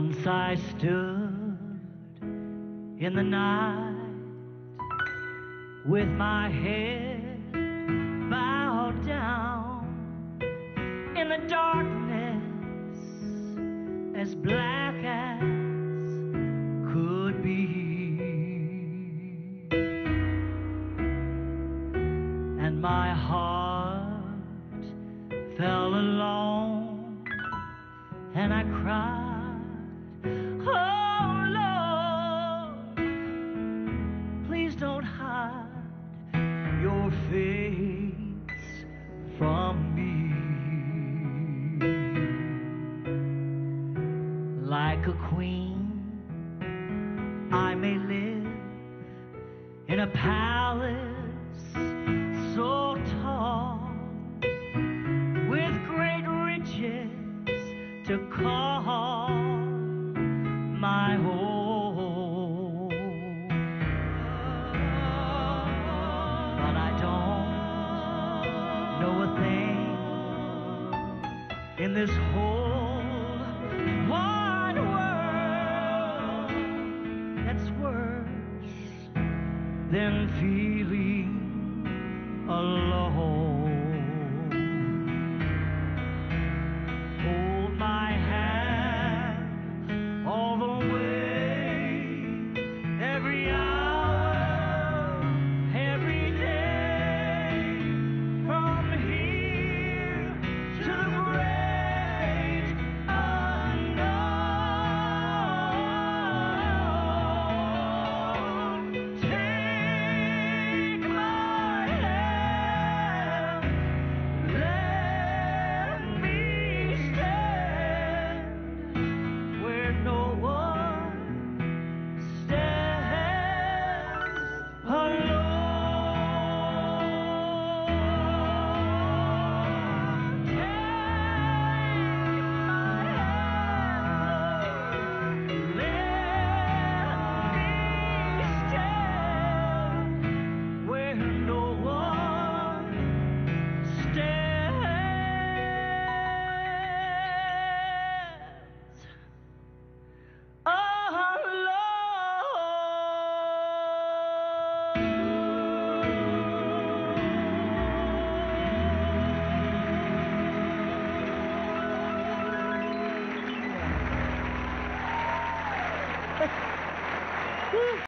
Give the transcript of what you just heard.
Once I stood in the night with my head bowed down in the darkness as black as could be, and my heart fell alone and I cried, oh Lord, please don't hide your face from me. Like a queen, I may live in a palace so tall, with great riches to call my own. But I don't know a thing in this whole wide world that's worse than feeling alone.